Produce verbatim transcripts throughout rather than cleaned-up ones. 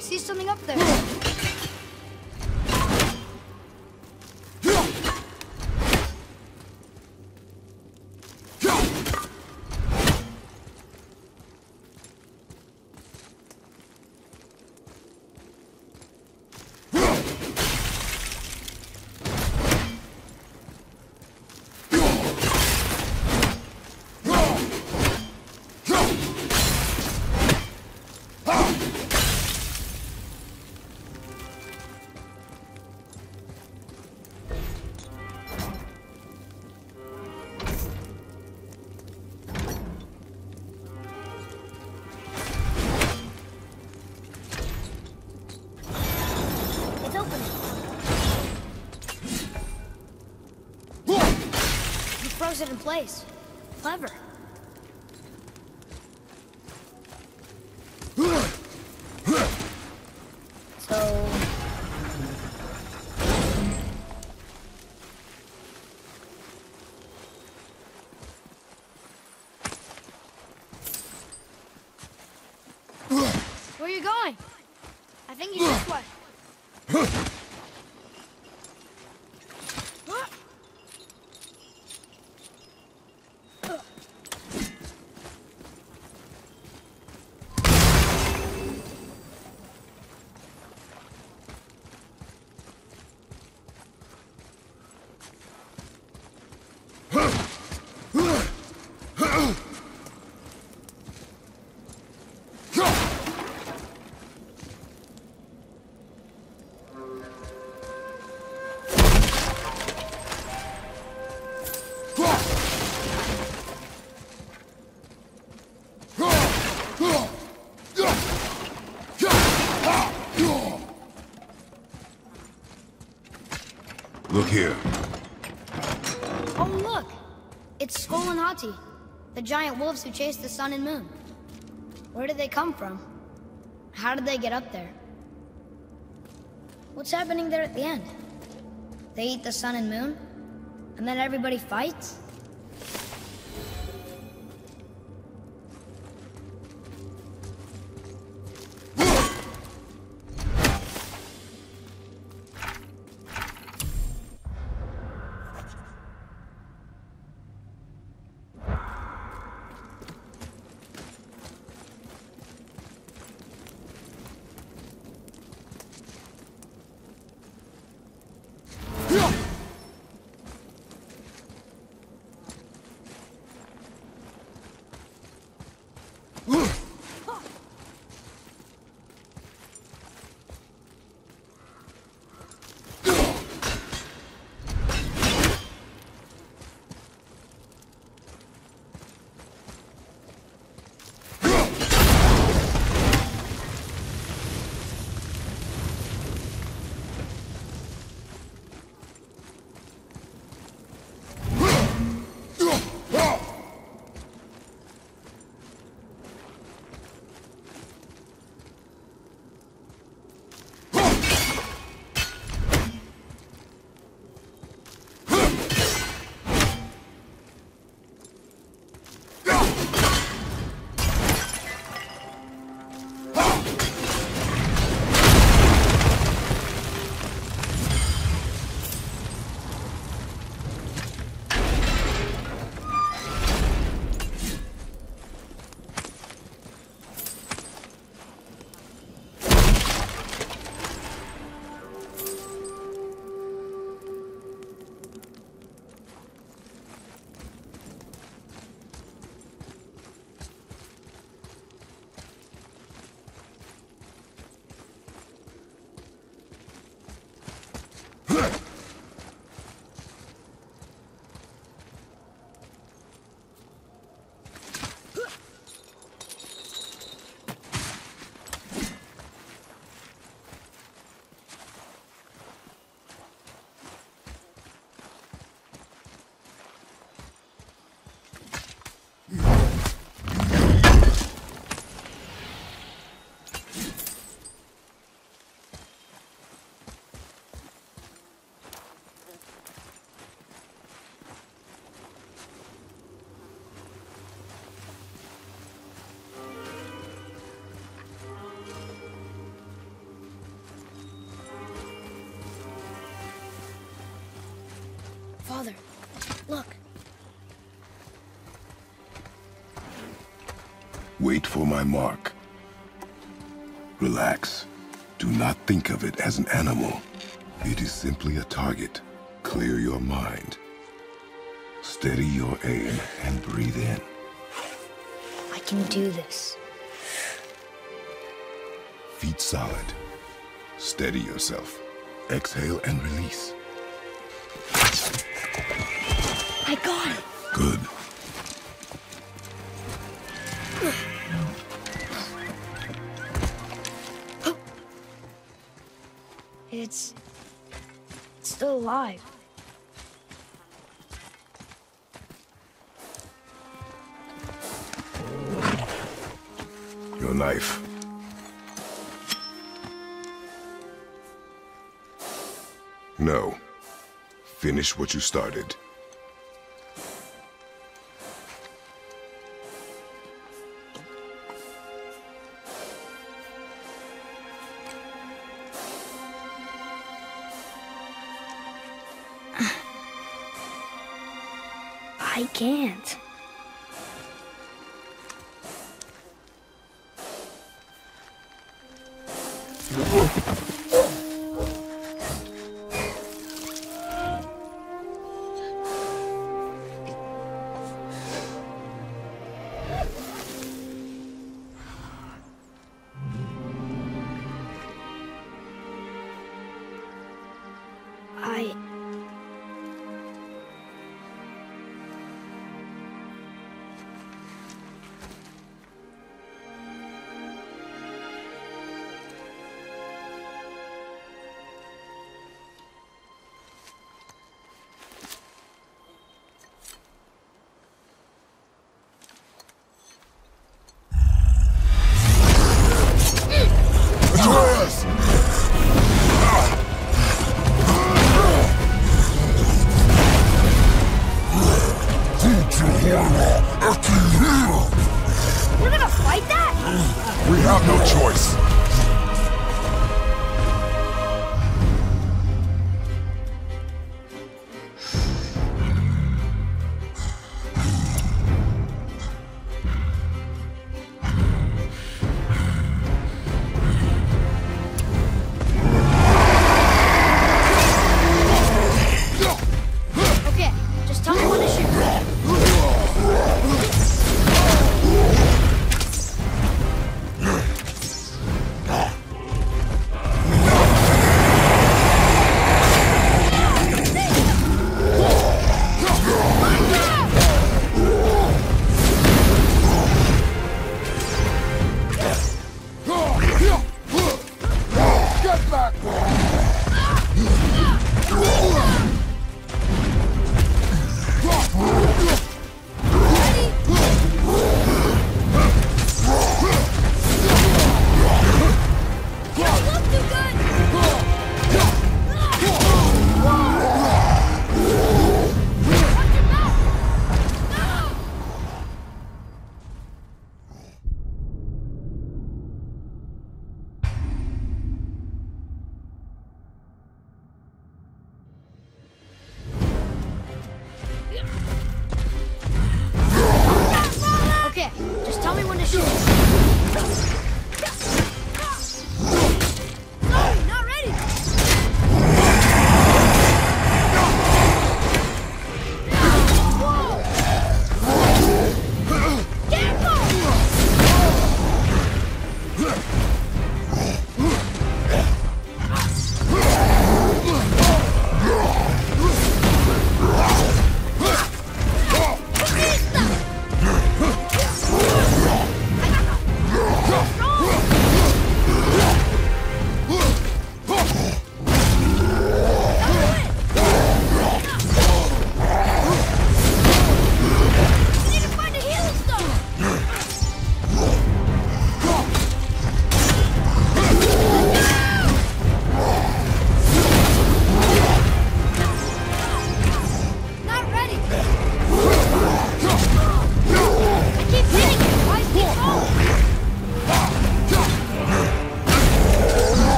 see something up there. It in place. Clever. So... Where are you going? I think you this way. Look here. Oh, look! It's Skull and Hati, the giant wolves who chased the sun and moon. Where did they come from? How did they get up there? What's happening there at the end? They eat the sun and moon? And then everybody fights? Father, look. Wait for my mark. Relax. Do not think of it as an animal. It is simply a target. Clear your mind. Steady your aim and breathe in. I can do this. Feet solid. Steady yourself. Exhale and release. I got it. Good. It's... it's still alive. Your knife. No. Finish what you started. I can't. I...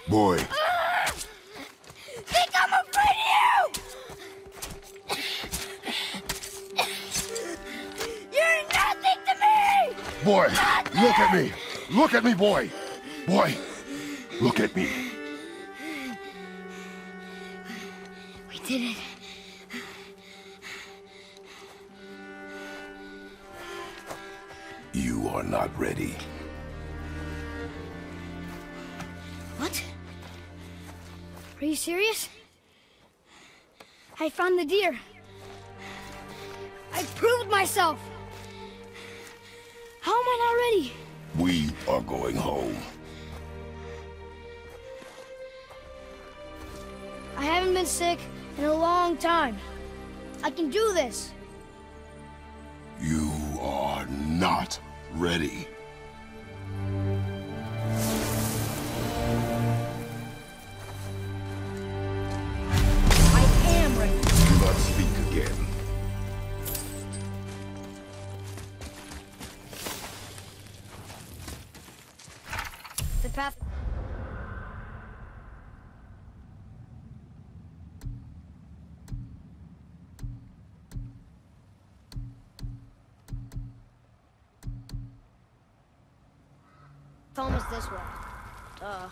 Boy. Ah! Think I'm afraid of you! You're nothing to me! Boy, Nothing! look at me! Look at me, boy! Boy, look at me. We did it. You are not ready. What? Are you serious? I found the deer. I proved myself. How am I not ready? We are going home. I haven't been sick in a long time. I can do this. You are not ready. I am ready. Do not speak again. The path. Home is this way. Duh.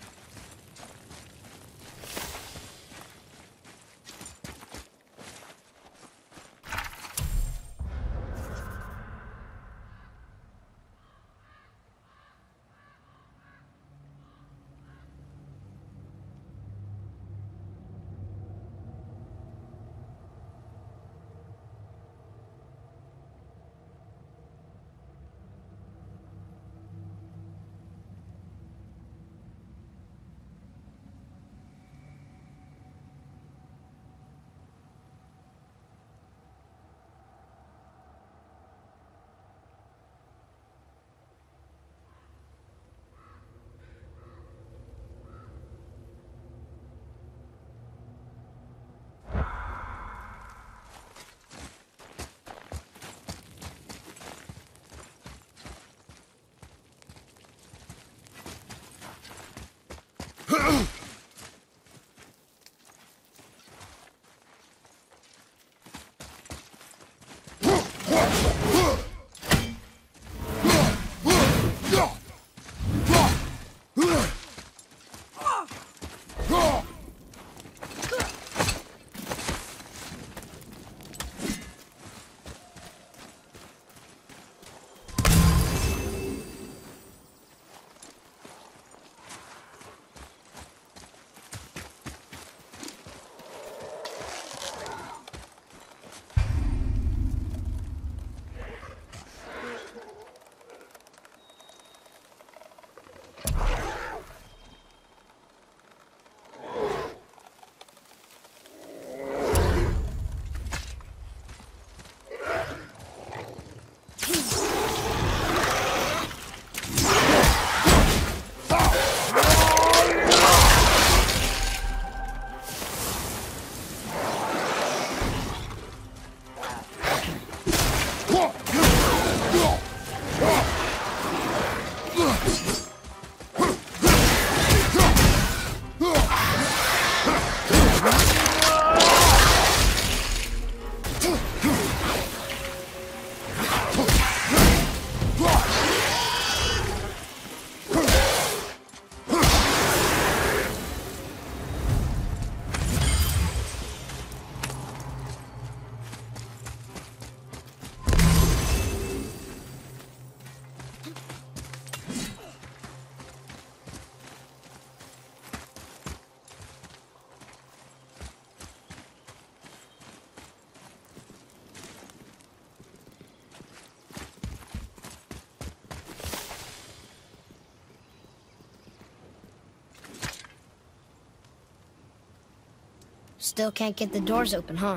Still can't get the doors open, huh?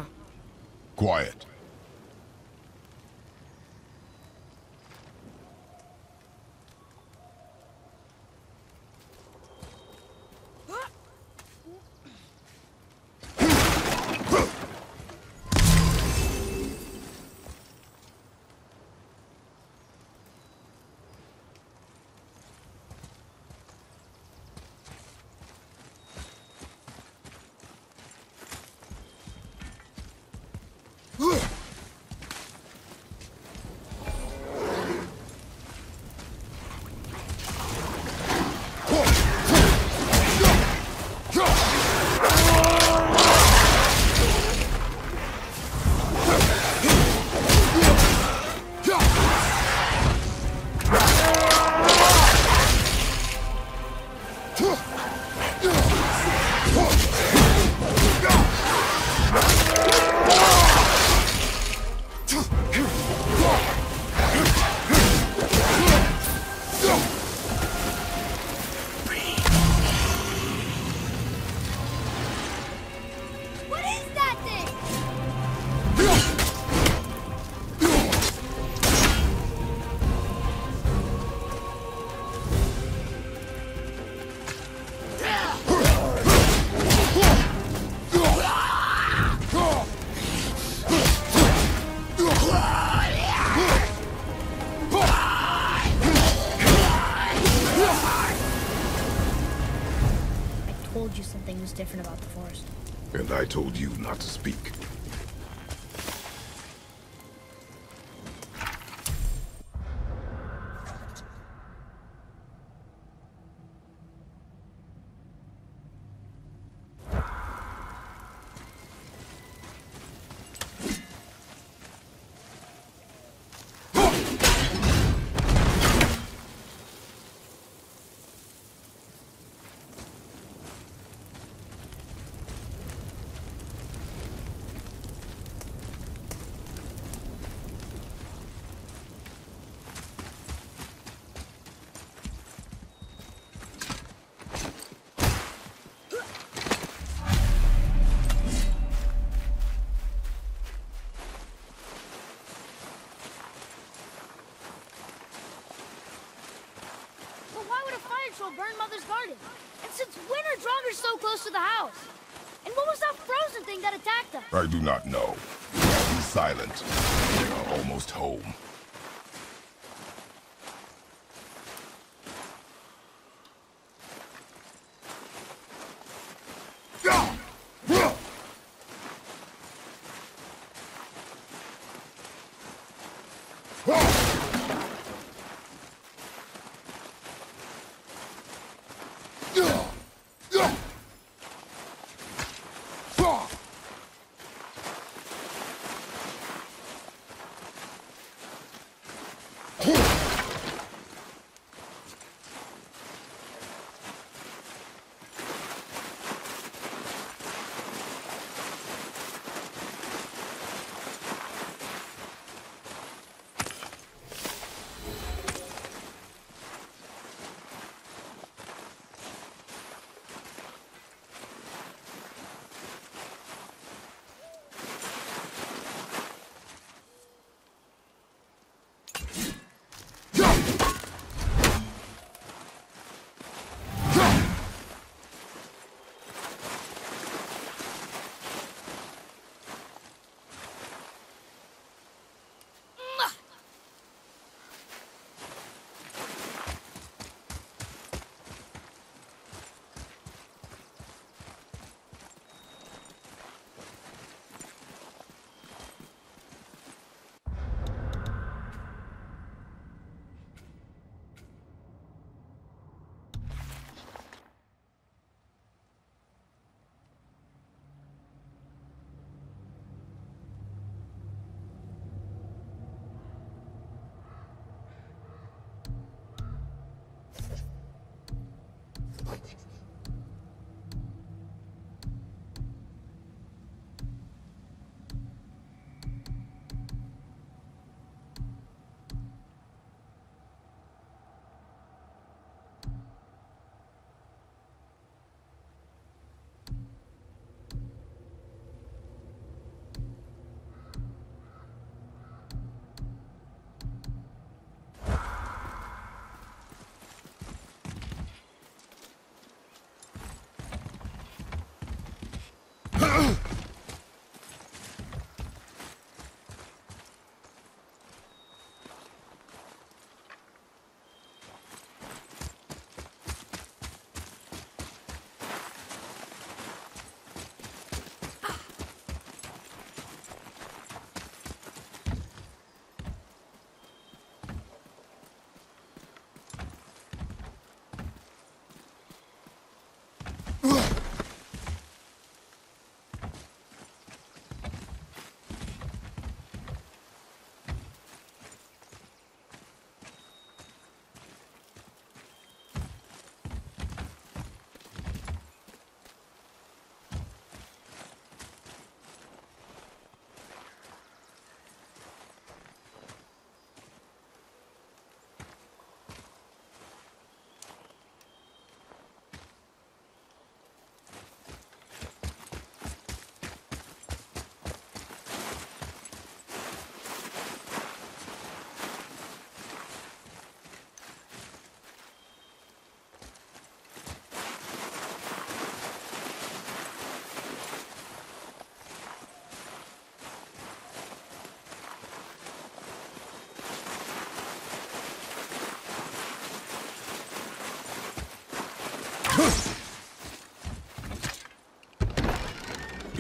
Quiet. told you something was different about the forest. And I told you not to speak. Burn Mother's garden. And since when are Draugrs so close to the house? And what was that frozen thing that attacked them? I do not know. Be silent. They are almost home.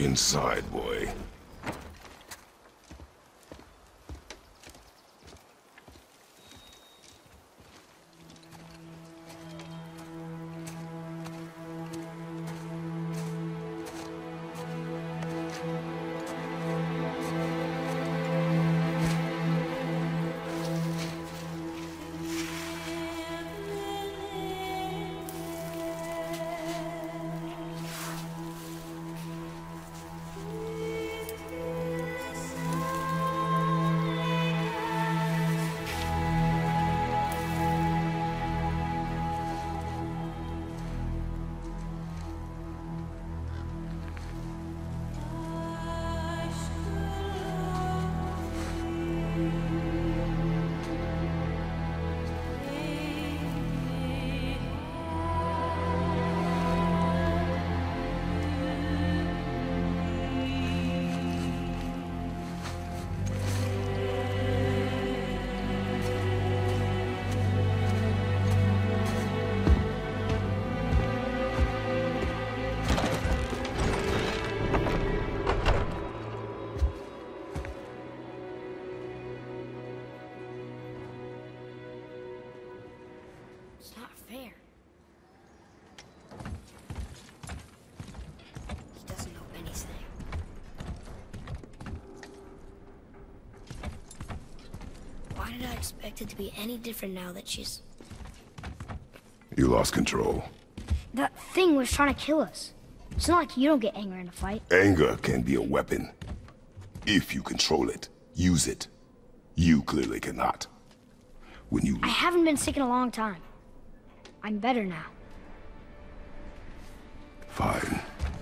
inside, boy. It's not fair. He doesn't know anything. Why did I expect it to be any different now that she's... You lost control. That thing was trying to kill us. It's not like you don't get angry in a fight. Anger can be a weapon. If you control it, use it. You clearly cannot. When you... I haven't been sick in a long time. I'm better now. Fine.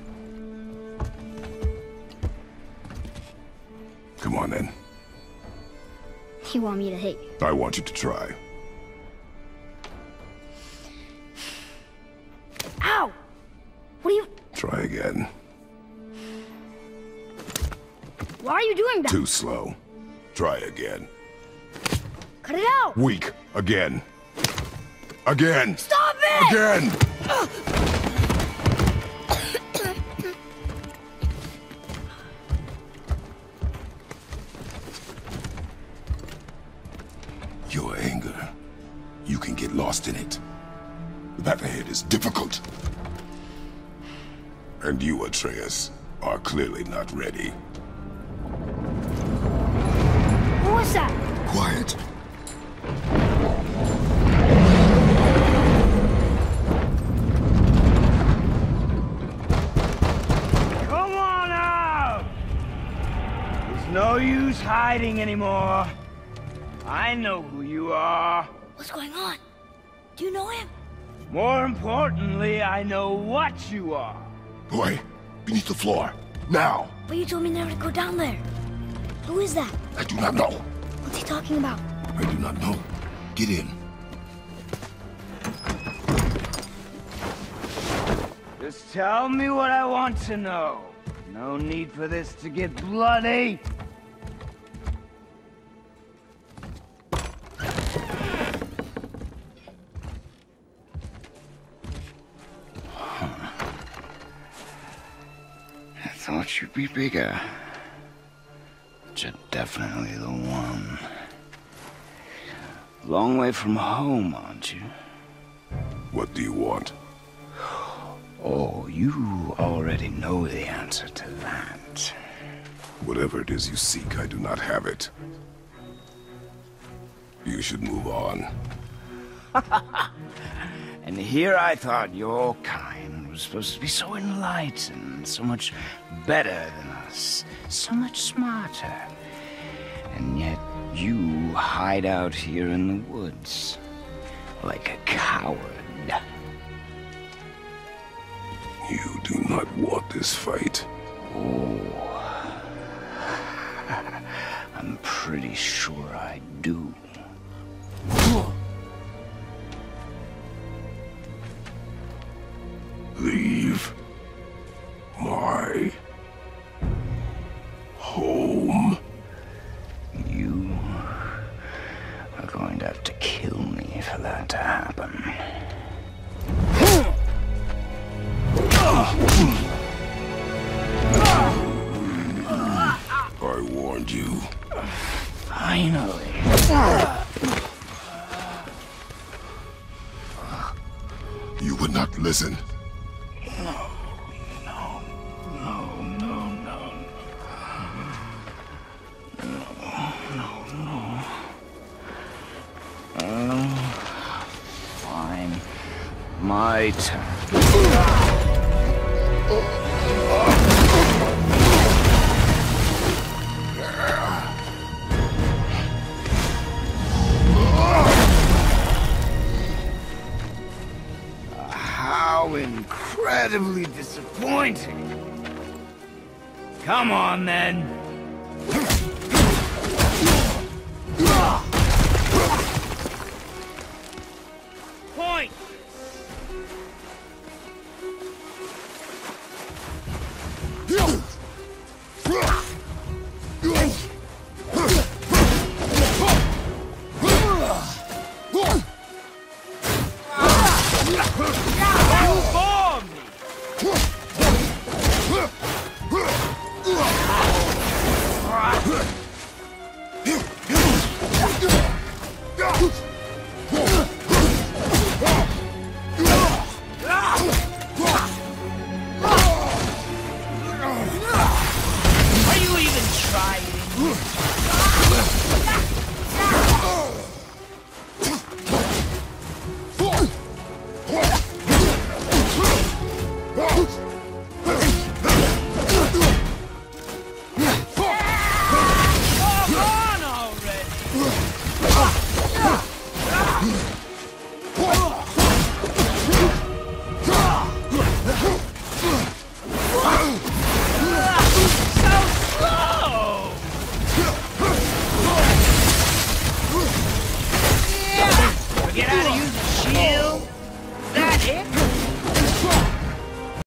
Come on then. You want me to hit you? I want you to try. Ow! What are you... Try again. Why are you doing that? Too slow. Try again. Cut it out! Weak. Again. Again! Stop it! Again! Your anger. You can get lost in it. The path ahead is difficult. And you, Atreus, are clearly not ready. What was that? Quiet. Come on out! There's no use hiding anymore. I know who you are. What's going on? Do you know him? More importantly, I know what you are. Boy, beneath the floor. Now! But you told me never to go down there. Who is that? I do not know. What's he talking about? I do not know. Get in. Just tell me what I want to know. No need for this to get bloody. I thought you'd be bigger. But you're definitely the one. Long way from home, aren't you? What do you want? Oh, you already know the answer to that. Whatever it is you seek, I do not have it. You should move on. And here I thought your kind was supposed to be so enlightened, so much better than us, so much smarter. And yet you hide out here in the woods, like a coward. You do not want this fight. Oh, I'm pretty sure I do. Leave my home. You are going to have to kill me for that to happen. Ah! found you. Finally. You would not listen. No, no, no, no, no. No, no, no. Uh, fine. My turn. How incredibly disappointing. Come on, then. Point! You bore me!